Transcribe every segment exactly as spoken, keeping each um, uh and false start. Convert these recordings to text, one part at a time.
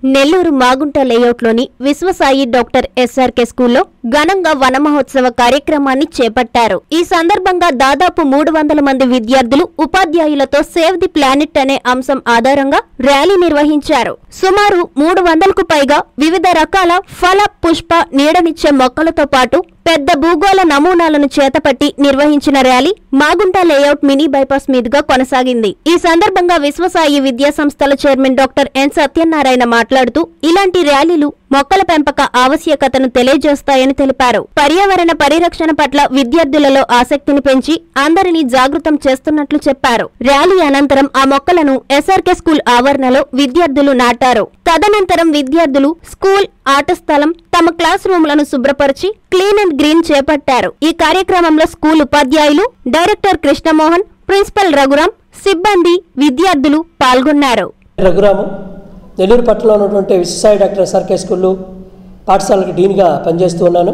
నెల్లూరు మాగుంట లేఅవుట్లోని Vishwasai doctor SRK స్కూల్లో ఘనంగా వన మహోత్సవ కార్యక్రమాన్ని చేపట్టారు. ఈ సందర్భంగా దాదాపు మూడు వందల మంది విద్యార్థులు ఉపాధ్యాయులతో సేవ్ ది ప్లానెట్ అనే అంశం ఆధారంగా ర్యాలీ నిర్వహించారు. సుమారు మూడు వందలకు పైగా వివిధ రకాల ఫల, పుష్ప, నీడనిచ్చే మొక్కలతో పాటు పెద్ద భూగోళ నమూనాలను చేతపట్టి నిర్వహించిన rally Magunta layout mini bypass మీదుగా కొనసాగింది. ఈ సందర్భంగా విశ్వసాయి విద్యా సంస్థల చైర్మన్ డాక్టర్ ఎన్ సత్యనారాయణ మాట్లాడుతూ ఇలాంటి ర్యాలీలు మొక్కల పెంపక ఆవశ్యకతను తెలియజేస్తాయని తెలిపారు. పర్యావరణ పరిరక్షణ పట్ల విద్యార్థులలో ఆసక్తిని పెంచి అందరినీ జాగృతం చేస్తున్నట్లు చెప్పారు. ర్యాలీ అనంతరం ఆ మొక్కలను ఎస్ఆర్కే స్కూల్ ఆవరణలో విద్యార్థులు నాటారు. తదనంతరం విద్యార్థులు స్కూల్ ఆట స్థలం, తమ క్లాస్ రూమ్లను శుభ్రపరిచి క్లీన్ అండ్ గ్రీన్ చేపట్టారు. ఈ కార్యక్రమంలో స్కూల్ ఉపాధ్యాయులు, డైరెక్టర్ కృష్ణమోహన్, ప్రిన్సిపల్ రఘురాం, సిబ్బంది, విద్యార్థులు పాల్గొన్నారు. రఘురాము నెల్లూరు పట్టణంలో ఉన్నటువంటి విశ్వసాయి డాక్టర్ ఎస్ఆర్కే స్కూల్లో పాఠశాలకు డీన్గా పనిచేస్తూ ఉన్నాను.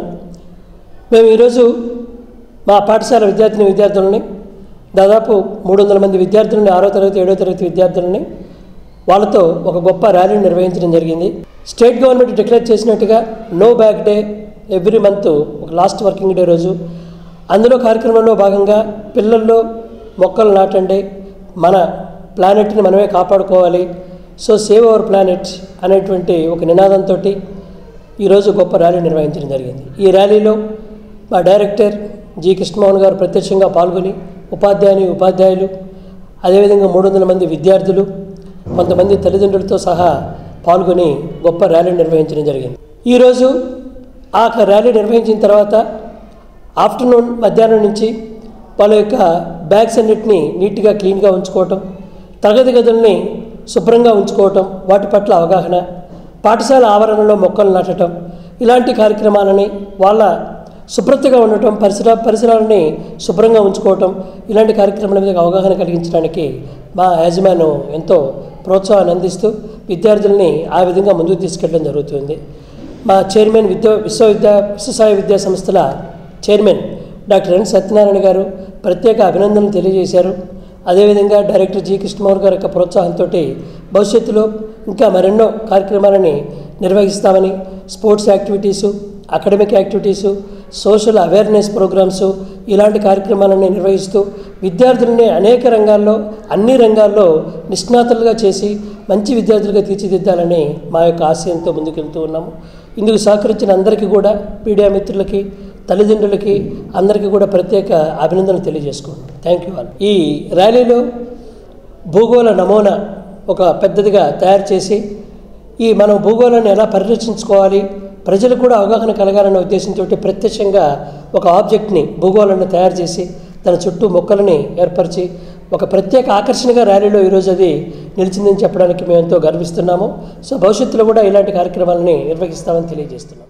మేము ఈరోజు మా పాఠశాల విద్యార్థిని విద్యార్థులని దాదాపు మూడు వందల మంది విద్యార్థులని ఆరో తరగతి ఏడో తరగతి విద్యార్థులని వాళ్ళతో ఒక గొప్ప ర్యాలీని నిర్వహించడం జరిగింది. స్టేట్ గవర్నమెంట్ డిక్లేర్ చేసినట్టుగా no bag day every month ఒక లాస్ట్ వర్కింగ్ డే రోజు, అందులో కార్యక్రమంలో భాగంగా పిల్లల్లో మొక్కలు నాటండి, మన ప్లానెట్ని మనమే కాపాడుకోవాలి, సో సేవ్ అవర్ ప్లానెట్ అనేటువంటి ఒక నినాదంతో ఈరోజు గొప్ప ర్యాలీ నిర్వహించడం జరిగింది. ఈ ర్యాలీలో మా డైరెక్టర్ జి కృష్ణమోహన్ గారు ప్రత్యక్షంగా పాల్గొని ఉపాధ్యాయుని ఉపాధ్యాయులు అదేవిధంగా మూడు వందల మంది విద్యార్థులు కొంతమంది తల్లిదండ్రులతో సహా పాల్గొని గొప్ప ర్యాలీ నిర్వహించడం జరిగింది. ఈరోజు ఆ ర్యాలీ నిర్వహించిన తర్వాత ఆఫ్టర్నూన్ మధ్యాహ్నం నుంచి వాళ్ళ యొక్క బ్యాగ్స్ అన్నిటినీ నీట్గా క్లీన్గా ఉంచుకోవటం, తరగతి గదుల్ని శుభ్రంగా ఉంచుకోవటం, వాటి పట్ల అవగాహన, పాఠశాల ఆవరణలో మొక్కలు నాటడం, ఇలాంటి కార్యక్రమాలని వాళ్ళ శుభ్రతగా ఉండటం, పరిసర పరిసరాలని శుభ్రంగా ఉంచుకోవటం, ఇలాంటి కార్యక్రమాల మీద అవగాహన కలిగించడానికి మా యాజమాన్యం ఎంతో ప్రోత్సాహాన్ని అందిస్తూ విద్యార్థుల్ని ఆ విధంగా ముందుకు తీసుకెళ్ళడం జరుగుతుంది. మా చైర్మన్ విద్యా విశ్వవిద్యా విశ్వసాయి విద్యా సంస్థల చైర్మన్ డాక్టర్ ఎన్ సత్యనారాయణ గారు ప్రత్యేక అభినందనలు తెలియజేశారు. అదేవిధంగా డైరెక్టర్ జి కృష్ణమోహన్ గారి యొక్క ప్రోత్సాహంతో భవిష్యత్తులో ఇంకా మరెన్నో కార్యక్రమాలని నిర్వహిస్తామని, sports activities, academic activities, social awareness programmes, ఇలాంటి కార్యక్రమాలని నిర్వహిస్తూ విద్యార్థులని అనేక రంగాల్లో అన్ని రంగాల్లో నిష్ణాతులుగా చేసి మంచి విద్యార్థులుగా తీర్చిదిద్దాలని మా యొక్క ఆశయంతో ముందుకెళ్తూ ఉన్నాము. ఇందుకు సహకరించిన అందరికీ కూడా, మీడియా మిత్రులకి, తల్లిదండ్రులకి అందరికీ కూడా ప్రత్యేక అభినందనలు తెలియజేసుకుంటాం. Thank you all. ఈ ర్యాలీలో భూగోళ నమూనా ఒక పెద్దదిగా తయారు చేసి ఈ మనం భూగోళాన్ని ఎలా పరిరక్షించుకోవాలి, ప్రజలకు కూడా అవగాహన కలగాలన్న ఉద్దేశంతో ప్రత్యక్షంగా ఒక ఆబ్జెక్ట్ని భూగోళాన్ని తయారు చేసి దాని చుట్టూ మొక్కలని ఏర్పరిచి ఒక ప్రత్యేక ఆకర్షణగా ర్యాలీలో ఈరోజు అది నిలిచిందని చెప్పడానికి మేము ఎంతో గర్విస్తున్నాము. సో భవిష్యత్తులో కూడా ఇలాంటి కార్యక్రమాలని నిర్వహిస్తామని తెలియజేస్తున్నాం.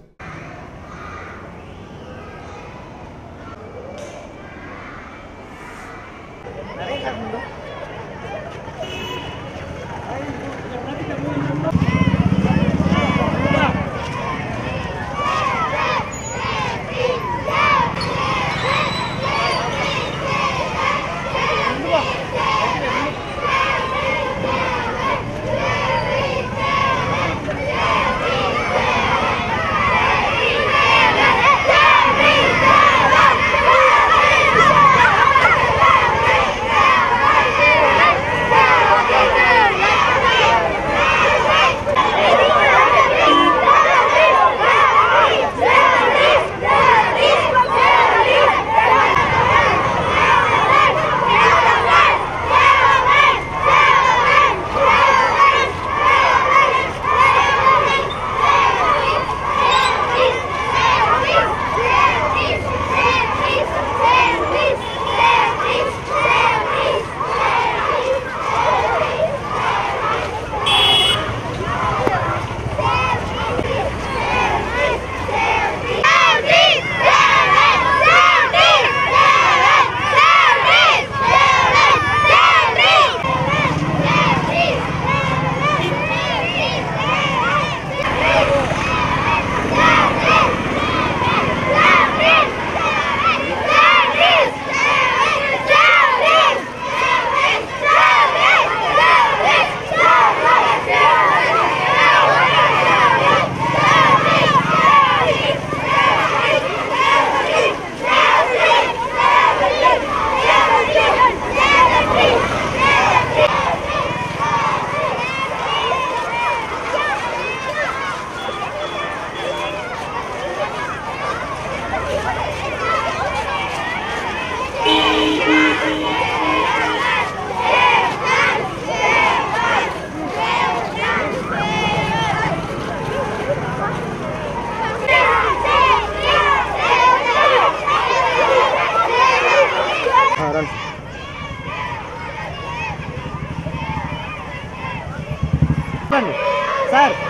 సార్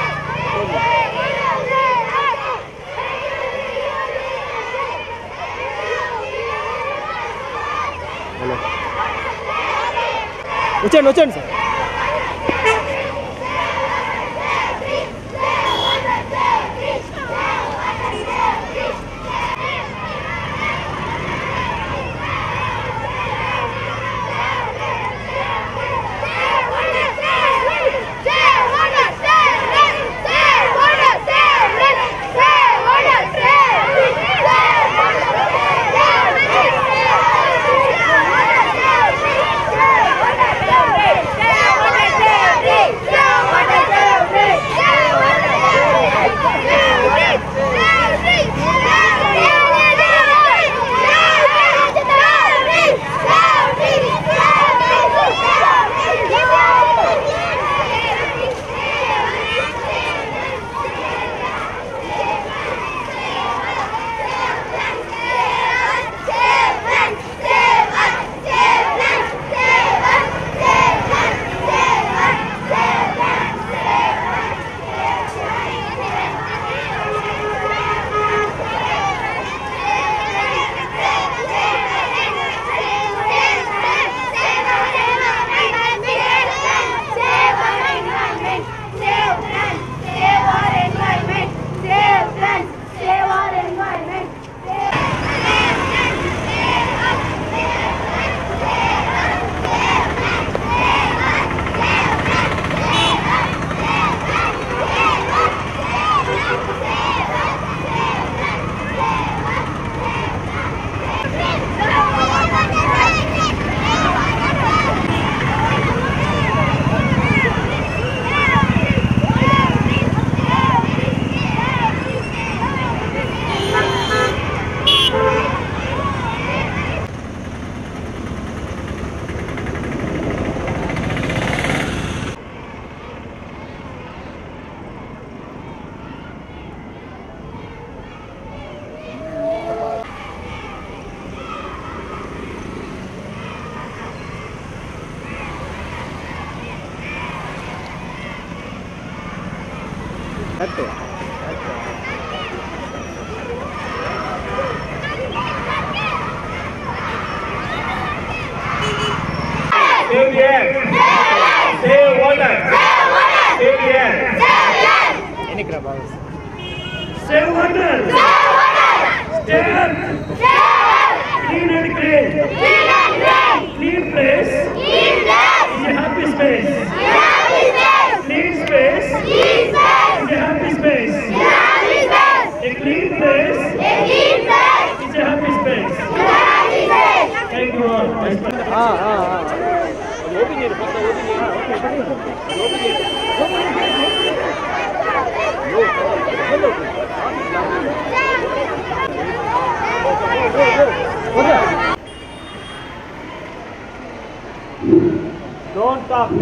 వచ్చేయండి వచ్చేయండి sir Same here. Save water. Save here. Any crab house. Save water. Stay. Clean and green. Clean place. Is a happy space. Clean space. Is a happy space. A clean place is a happy space. Thank you all. Ah, ah, ah. Open it. Open it. Open it. Don't talk.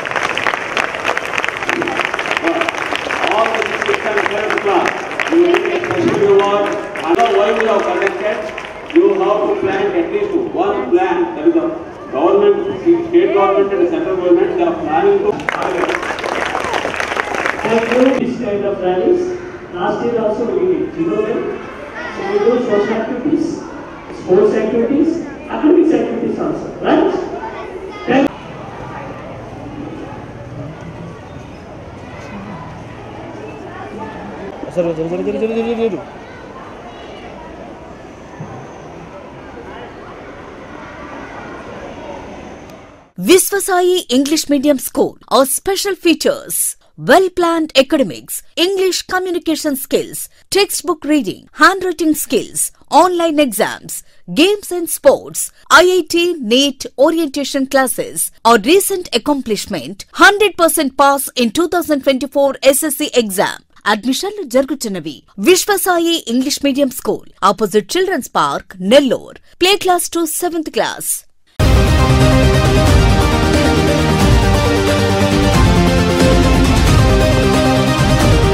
All the sixth and seventh class, you will get special reward. Another why we have conducted, you have to plan at least one plan. That is the government, state government and central government, they are planning to target. Thank you. This kind of rallies. Last year also we did zero them. So we do social activities, sports activities, academics activities also, right? Thank Zero, zero, zero, zero, zero, zero, zero. Viswasai English Medium School. Our special features: well-planned academics, English communication skills, textbook reading, handwriting skills, online exams, games and sports, I I T, NEET, orientation classes. Our recent accomplishment: one hundred percent pass in two thousand twenty-four S S C exam. అడ్మిషన్లు జరుగుతున్నవి. Vishwasai English medium school, opposite children's park, Nellore. Play class to seventh class.